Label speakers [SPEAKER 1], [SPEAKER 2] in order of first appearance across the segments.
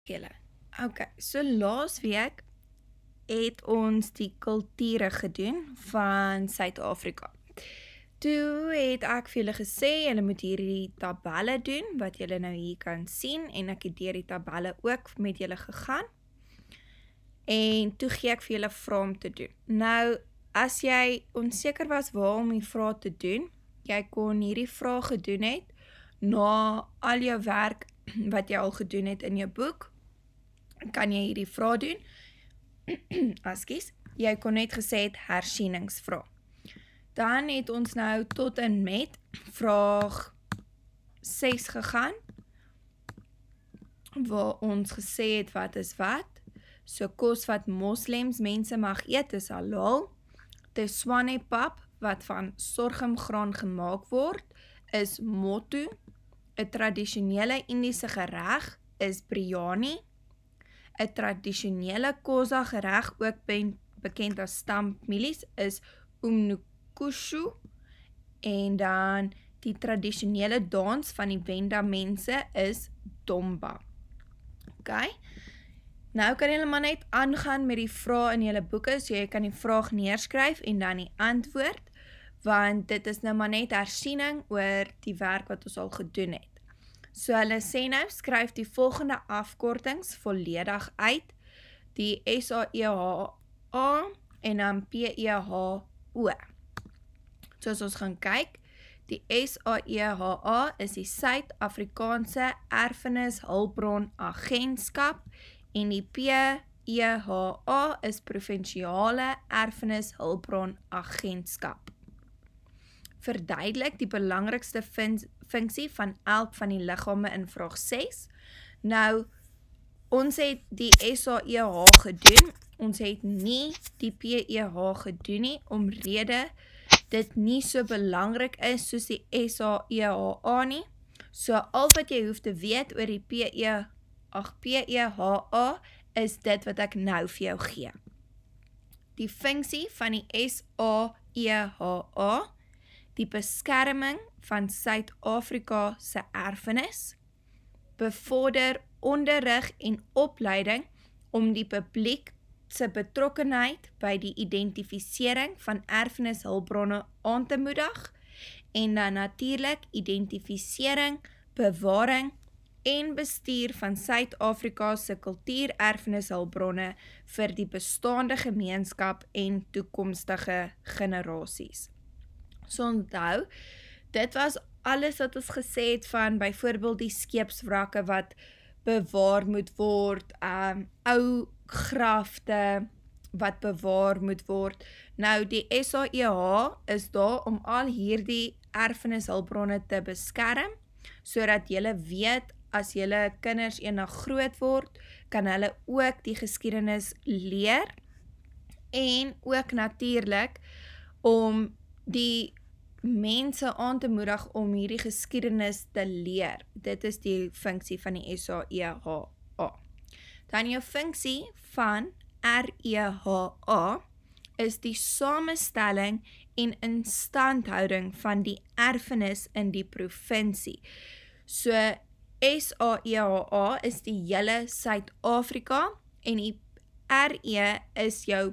[SPEAKER 1] Julle. Okay, so laasweek het ons die kulture gedoen van Suid-Afrika. Toe het ek vir julle gesê, julle moet hierdie tabelle doen, wat julle nou hier kan sien, en ek het deur die tabelle ook met julle gegaan. En toe gee ek vir julle vrae om te doen. Nou, as jy onseker was waar om die vrae te doen, jy kon hierdie vrae gedoen het, na al jou werk wat jy al gedoen het in jou boek, kan jy hierdie vrae doen. Askies, jy kon net gesê het hersieningsvrae. Dan het ons nou tot en met vraag 6 gegaan, waar ons gesê het wat is wat. So kos wat moslems mense mag eet is halal. Teswane pap wat van sorghumgraan gemaak word is motto. 'n tradisionele Indiese gereg is biryani. 'n tradisionele Xhosa gereg, ook bekend as stampmielies, is umnukushu. En dan die tradisionele dans van die Venda mense is domba. Okay? Nou kan julle maar net aangaan met die vrae in julle boeke, so jy kan die vraag neerskryf en dan die antwoord, want dit is nou maar net hersiening oor die werk wat ons al gedoen het. So hulle sê nou, skryf die volgende afkortings volledig uit, die SAEHA en dan PEHO. So as ons gaan kyk, die SAEHA is die Suid-Afrikaanse Erfenis Hulpbron Agentskap en die PEHA is Provinsiale Erfenis Hulpbron Agentskap. Verduidelik die belangrikste funksie van elk van die liggame in vraag 6. Nou, ons het die SAEH gedoen, ons het nie die PEH gedoen nie, omrede dit nie so belangrik is soos die SAEHA nie. So al wat jy hoef te weet oor die PEHA is dit wat ek nou vir jou gee. Die funksie van die SAEHA, die beskerming van Suid-Afrika se erfenis, bevorder onderrig en opleiding om die publiek se betrokkenheid by die identifisering van erfenishulpbronne aan te moedig, en dan natuurlik identifisering, bewaring en bestuur van Suid-Afrika se kultuurerfenishulpbronne vir die bestaande gemeenskap en toekomstige generasies. So onthou, dit was alles wat ons gesê het van byvoorbeeld die skeepswrakke wat bewaar moet word, ou grafte wat bewaar moet word. Nou die SAEH is daar om al hierdie erfenishulpbronne te beskerm, sodat julle weet as julle kinders eendag groot word, kan hulle ook die geskiedenis leer, en ook natuurlik om die mense aan te moedig om hierdie geskiedenis te leer. Dit is die funksie van die SAEH. Dan jou funksie van REHA is die samestelling en instandhouding van die erfenis in die provinsie. So SAEH is die hele Suid-Afrika en die RE is jou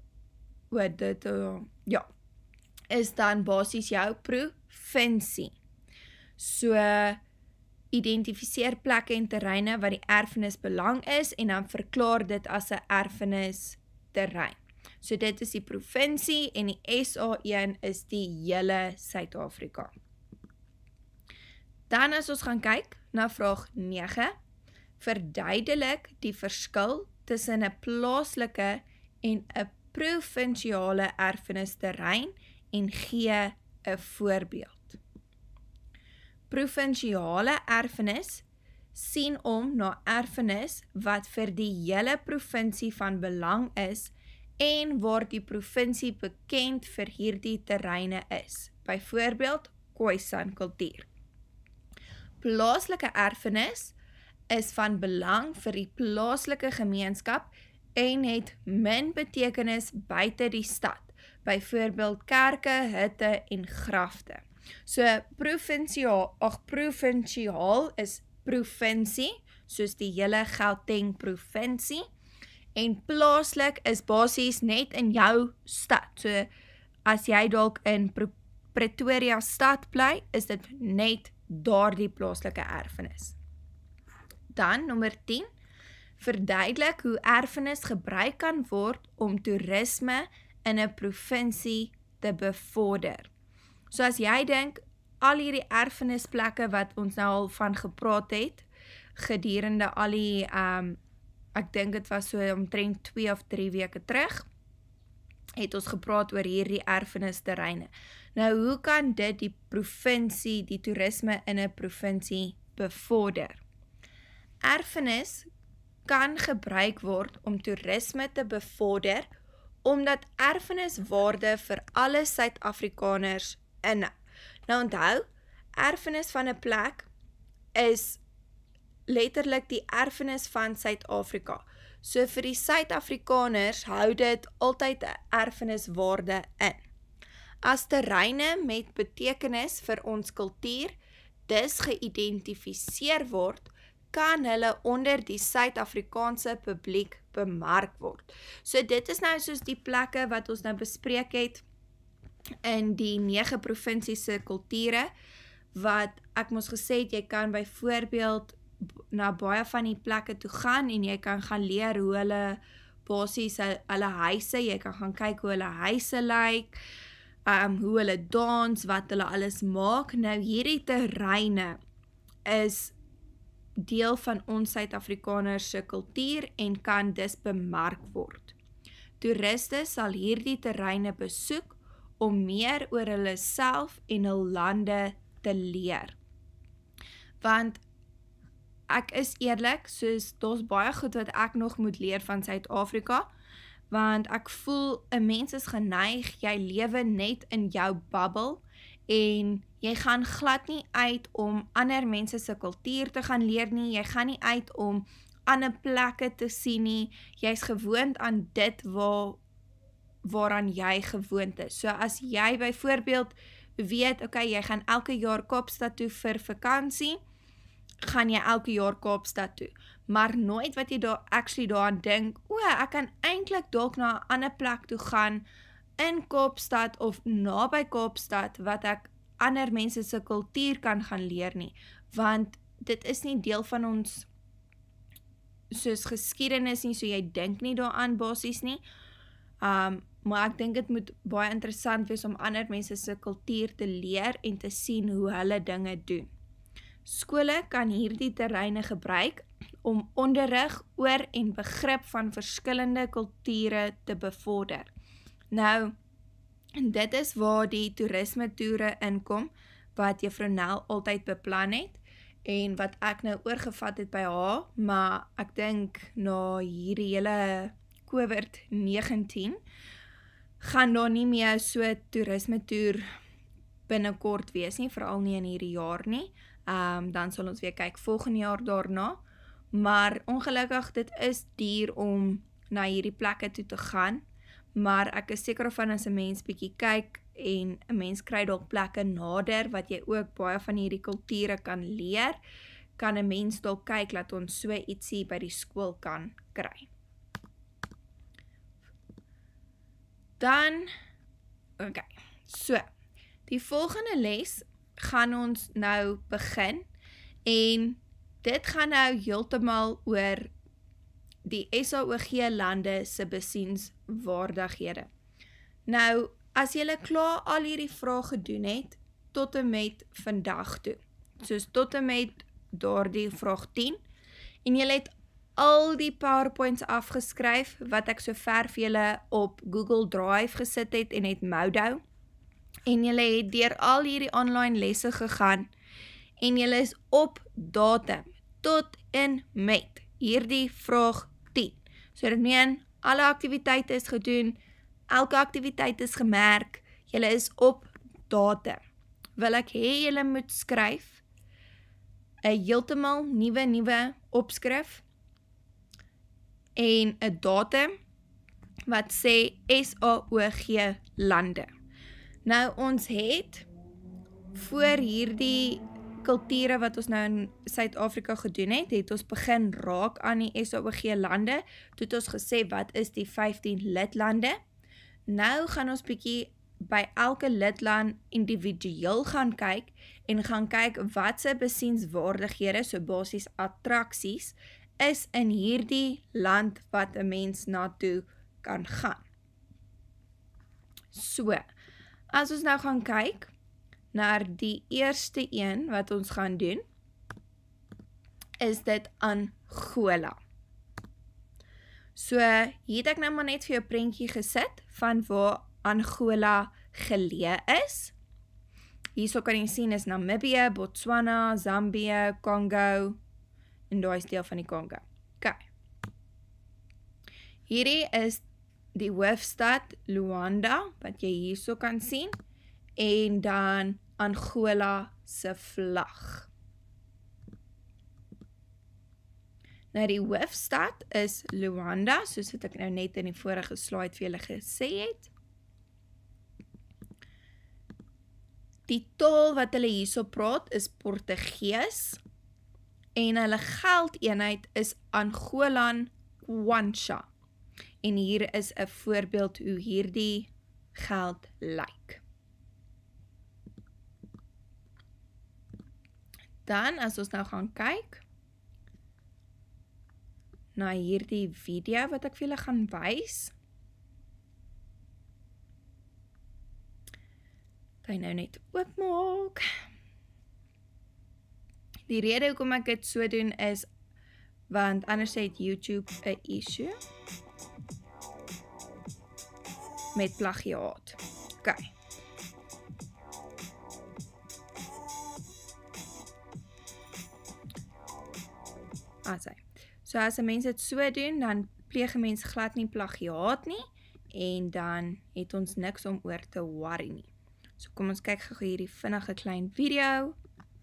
[SPEAKER 1] is dan basies jou provinsie. So identifiseer plekke en terreine wat die erfenis belang is en dan verklaar dit as 'n erfenis terrein. So dit is die provinsie en die SA1 is die hele Suid-Afrika. Dan as ons gaan kyk na vraag 9, verduidelik die verskil tussen 'n plaaslike en 'n provinsiale erfenisterrein en gee 'n voorbeeld. Provinsiale erfenis sien om na erfenis wat vir die hele provinsie van belang is en waar die provinsie bekend vir hierdie terreine is. Byvoorbeeld Khoisan kultuur. Plaaslike erfenis is van belang vir die plaaslike gemeenskap en het min betekenis buite die stad. Byvoorbeeld kerke, hutte en grafte. So provinsiaal is provinsie, soos die hele Gauteng provinsie. En plaaslik is basies net in jou stad. So as jy dalk in Pretoria stad bly, is dit net daardie plaaslike erfenis. Dan nommer 10, verduidelik hoe erfenis gebruik kan word om toerisme in 'n provinsie te bevorder. So as jy dink, al hierdie erfenisplekke wat ons nou al van gepraat het, gedurende al die, ek dink dit was so omtrent 2 of 3 weke terug, het ons gepraat oor hierdie erfenisterreine. Nou, hoe kan dit die provinsie, die toerisme in 'n provinsie bevorder? Erfenis kan gebruik word om toerisme te bevorder, omdat erfeniswaarde vir alle Suid-Afrikaners inhou. Nou onthou, erfenis van 'n plek is letterlik die erfenis van Suid-Afrika. So vir die Suid-Afrikaners hou dit altyd 'n erfeniswaarde in. As terreine met betekenis vir ons kultuur dus geïdentifiseer word, kan hulle onder die Suid-Afrikaanse publiek bemark word. So dit is nou soos die plekke wat ons nou bespreek het in die 9 provinsies se kulture, wat ek mos gesê het, jy kan byvoorbeeld na baie van die plekke toe gaan en jy kan gaan leer hoe hulle basies hulle huise, jy kan gaan kyk hoe hulle huise lyk, hoe hulle dans, wat hulle alles maak. Nou hierdie terreine is deel van ons Suid-Afrikaners se kultuur en kan dus bemark word. Toeriste sal hierdie terreine besoek om meer oor hulle self en hul lande te leer. Want ek is eerlik, soos daar's baie goed wat ek nog moet leer van Suid-Afrika, want ek voel 'n mens is geneig, jy lewe net in jou bubble en jy gaan glad nie uit om ander mense se kultuur te gaan leer nie, jy gaan nie uit om ander plekke te sien nie, jy's gewoond aan dit waaraan jy gewoond is. So as jy byvoorbeeld weet, okay, jy gaan elke jaar Kaapstad toe vir vakansie, gaan jy elke jaar Kaapstad toe. Maar nooit wat jy daaraan dink, ek kan eintlik dalk na 'n ander plek toe gaan in Kaapstad of naby Kaapstad wat ek ander mense se kultuur kan gaan leer nie, want dit is nie deel van ons soos geskiedenis nie, so jy dink nie daaraan basies nie. Maar ek dink dit moet baie interessant wees om ander mense se kultuur te leer en te sien hoe hulle dinge doen. Skole kan hierdie terreine gebruik om onderrig oor en begrip van verskillende kulture te bevorder. Nou, dit is waar die toerisme toere inkom, wat Juffrou Nel altyd beplan het, en wat ek nou oorgevat het by haar, maar ek dink na hierdie hele COVID-19, gaan daar nie meer so toerisme toer binnekort wees nie, veral nie in hierdie jaar nie. Dan sal ons weer kyk volgende jaar daarna, maar ongelukkig dit is duur om na hierdie plekke toe te gaan, maar ek is seker van as 'n mens bietjie kyk en 'n mens kry dalk plekke nader wat jy ook baie van hierdie kulture kan leer, kan 'n mens dalk kyk dat ons so ietsie by die skool kan kry. Dan, okay, so, die volgende les gaan ons nou begin en dit gaan nou heeltemal oor die SAOG lande se besienswaardighede. Nou, as julle klaar al hierdie vrae gedoen het, tot en met vandag toe, soos tot en met daardie vraag 10, en julle het al die PowerPoints afgeskryf, wat ek sover vir julle op Google Drive gesit het en het Modo, en julle het deur al hierdie online lesse gegaan, en julle is op datum, tot en met hierdie vraag 10. So dit meen, alle aktiwiteite is gedoen, elke aktiwiteit is gemerk, julle is op datum. Wil ek hê julle moet skryf 'n heeltemal nuwe opskrif en 'n datum wat sê SAOG lande. Nou ons het voor hierdie kulture wat ons nou in Suid-Afrika gedoen het ons begin raak aan die SAOG lande, toe het ons gesê wat is die 15 lidlande. Nou gaan ons bietjie by elke lidland individueel gaan kyk en gaan kyk wat se besienswaardighede, so basies attraksies, is in hierdie land wat 'n mens na toe kan gaan. So, as ons nou gaan kyk na die eerste een wat ons gaan doen, is dit Angola. So, hier het ek nou maar net vir jou prentjie gesit van waar Angola geleë is. Hierso kan jy sien is Namibië, Botswana, Zambië, Congo en daar is deel van die Congo. Okay. Hierdie is die hoofstad Luanda wat jy hierso kan sien en dan Angola se vlag. Nou die hoofstad is Luanda, soos wat ek nou net in die vorige slide vir julle gesê het. Die taal wat hulle hierso praat is Portugees en hulle geldeenheid is Angolan Kwacha. En hier is 'n voorbeeld hoe hierdie geld lyk. Dan as ons nou gaan kyk na hierdie video wat ek vir julle gaan wys. Kan jy nou net oopmaak. Die rede hoekom ek dit so doen is want anders het YouTube 'n issue met plagiaat. Okay. So as 'n mens dit so doen, dan pleeg 'n mens glad nie plagiaat nie en dan het ons niks om oor te worry nie. So kom ons kyk gou hierdie vinnige klein video.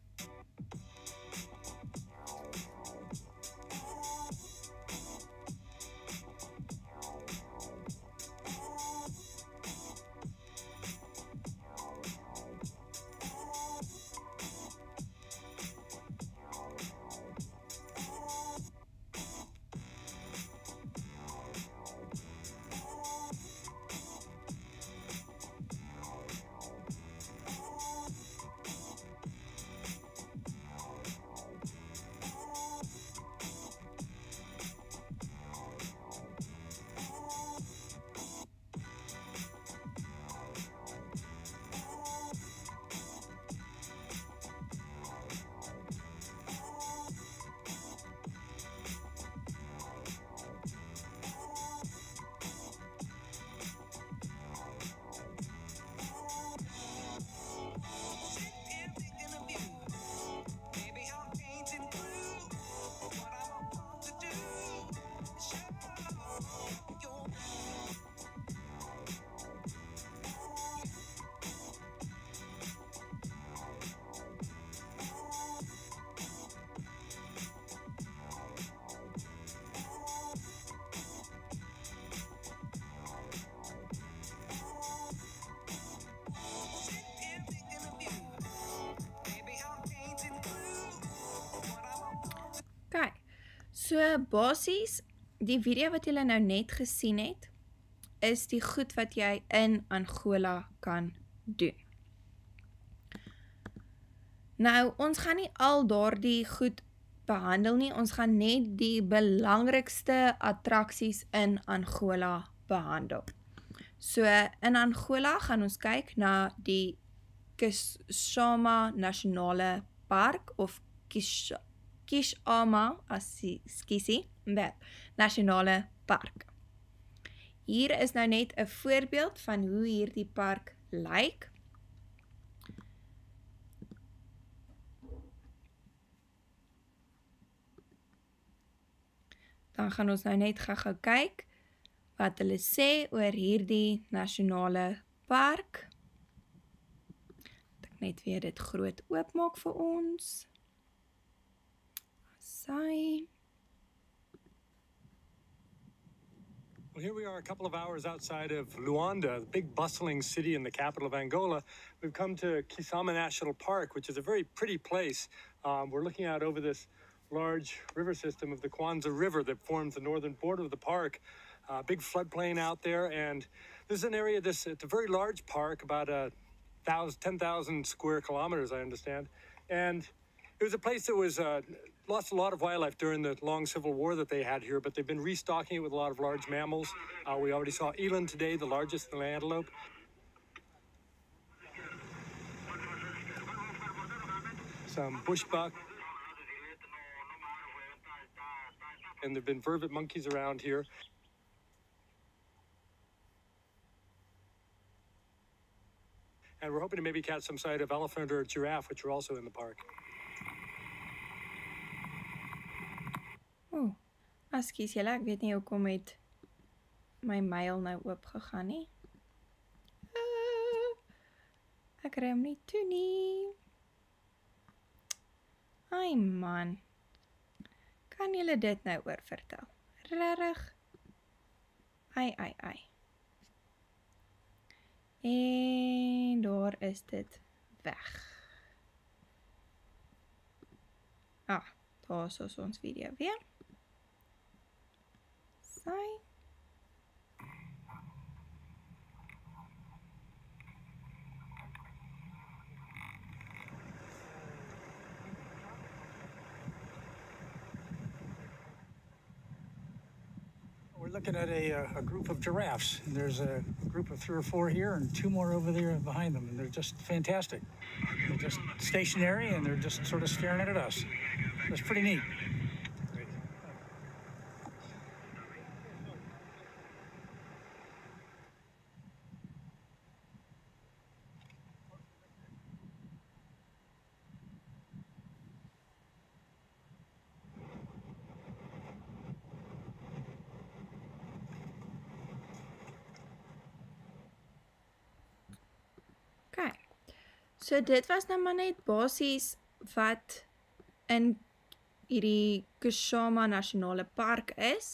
[SPEAKER 1] Okay, so basies, die video wat julle nou net gesien het, is die goed wat jy in Angola kan doen. Nou, ons gaan nie al daardie goed behandel nie, ons gaan net die belangrikste attraksies in Angola behandel. So, in Angola gaan ons kyk na die Kishama Nasionale Park of Kishama, Nasionale Park. Hier is nou net 'n voorbeeld van hoe hierdie park lyk. Dan gaan ons nou net gou kyk wat hulle sê oor hierdie nasionale park. Ek net weer dit groot oopmaak vir ons. Sy.
[SPEAKER 2] Well, here we are a couple of hours outside of Luanda, the big bustling city in the capital of Angola. We've come to Kisama National Park, which is a very pretty place. We're looking out over this large river system of the Kwanza River that forms the northern border of the park. Big floodplain out there, and this is an area, it's a very large park, about 10,000 square kilometers, I understand. And it was a place that was lost a lot of wildlife during the long civil war that they had here, but they've been restocking it with a lot of large mammals. We already saw eland today, the largest antelope. Some bushbuck. And there've been vervet monkeys around here. And we're hoping to maybe catch some sight of elephant or giraffe, which are also in the park.
[SPEAKER 1] Oh, ekskuus julle, ek weet nie hoekom het my mail nou oop gegaan nie. Ek kry hom nie toe nie. Ai man, kan julle dit nou oor vertel? Regtig? Ai. En daar is dit weg. Daar is ons video weer. Sy.
[SPEAKER 3] We're looking at a group of giraffes. And there's a group of 3 or 4 here and 2 more over there behind them. And they're just fantastic. They're just stationary and they're just sort of staring at us. That's pretty neat.
[SPEAKER 1] Okay. So dit was nou maar net basies wat in hierdie Kisama Nasionale Park is.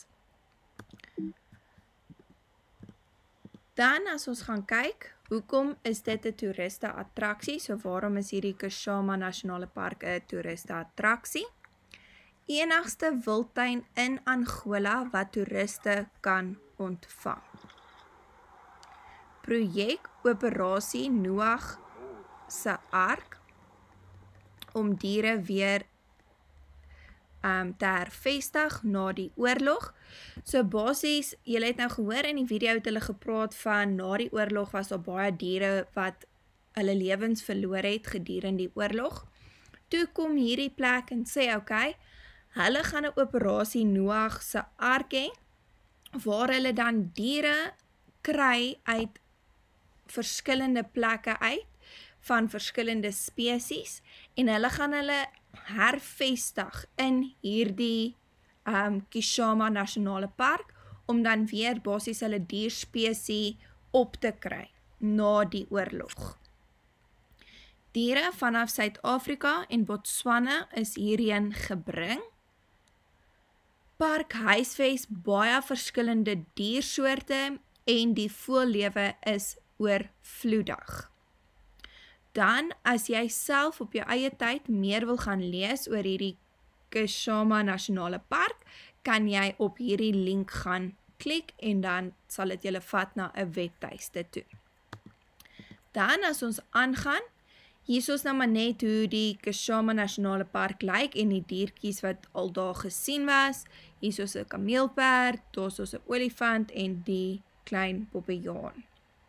[SPEAKER 1] Dan as ons gaan kyk, hoekom is dit 'n toeriste attraksie? So waarom is hierdie Kisama Nasionale Park 'n toeriste attraksie? Enigste wildtuin in Angola wat toeriste kan ontvang. Projek Operasie Noag se Ark om diere weer te hervestig na die oorlog. So basies, julle het nou gehoor in die video het hulle gepraat van na die oorlog was daar baie diere wat hulle lewens verloor het gedurende die oorlog. Toe kom hierdie plek en sê okay, hulle gaan 'n Operasie Noag se Ark hê waar hulle dan diere kry uit verskillende plekke uit van verskillende spesies en hulle gaan hulle hervestig in hierdie Kisama Nasionale Park om dan weer basies hulle dierspesie op te kry na die oorlog. Diere vanaf Suid-Afrika en Botswana is hierheen gebring. Park huisves baie verskillende diersoorte en die voëllewe is oorvloedig. Dan, as jy self op jou eie tyd meer wil gaan lees oor hierdie Kisama Nasionale Park, kan jy op hierdie link gaan klik en dan sal dit julle vat na 'n webtuiste toe. Dan, as ons aangaan, hier is ons nou maar net hoe die Kisama Nasionale Park lyk en die diertjies wat al daar gesien was. Hier is 'n kameelperd, daar is 'n olifant en die klein bobbejaan.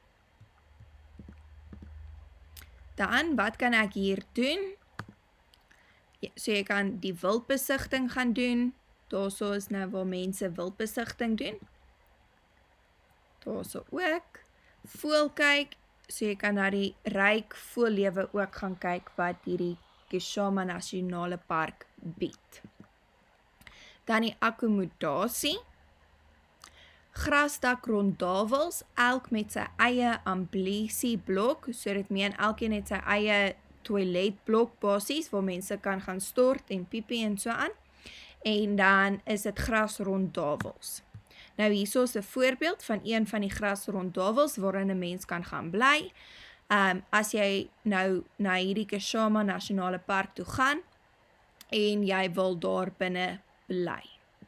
[SPEAKER 1] Dan, wat kan ek hier doen? So jy kan die wildbesigting gaan doen. Daar is nou waar mense wildbesigting doen. Daar is ook voël kyk. So jy kan na die ryk voëllewe ook gaan kyk wat hierdie Kisama Nasionale Park bied. Dan die akkommodasie. Grasdak ronddawels, elk met sy eie ambulieblok, so dit meen elkeen het sy eie toiletblok basies, waar mense kan gaan stort en piepie en so aan. En dan is dit gras ronddawels. Nou hierso is 'n voorbeeld van een van die grasronddawels waarin 'n mens kan gaan bly. As jy nou na hierdie Keshama Nasionale Park toe gaan en jy wil daar binne bly.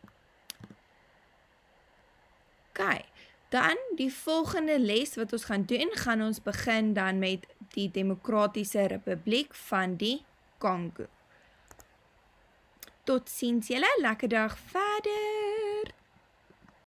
[SPEAKER 1] OK, dan die volgende les wat ons gaan doen, gaan ons begin dan met die Demokratiese Republiek van die Kongo. Totsiens julle, lekker dag verder.